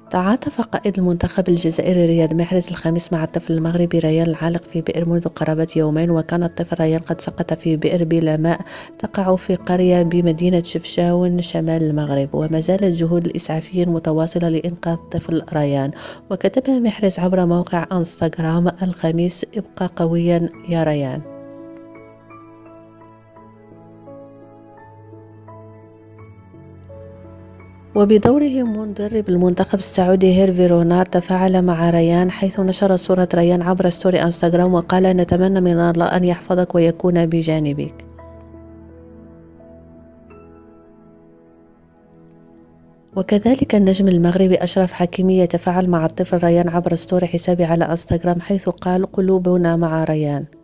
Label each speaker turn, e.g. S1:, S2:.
S1: تعاطف قائد المنتخب الجزائري رياض محرز الخميس مع الطفل المغربي ريان العالق في بئر منذ قرابة يومين، وكان الطفل ريان قد سقط في بئر بلا ماء تقع في قرية بمدينة شفشاون شمال المغرب، وما زالت جهود الإسعافيين متواصلة لإنقاذ الطفل ريان. وكتب محرز عبر موقع انستغرام الخميس: ابقى قويا يا ريان. وبدوره مدرب المنتخب السعودي هيرفي رونار تفاعل مع ريان، حيث نشر صورة ريان عبر ستوري انستغرام وقال: نتمنى من الله أن يحفظك ويكون بجانبك. وكذلك النجم المغربي أشرف حكيمي يتفاعل مع الطفل ريان عبر ستوري حسابه على انستغرام، حيث قال: قلوبنا مع ريان.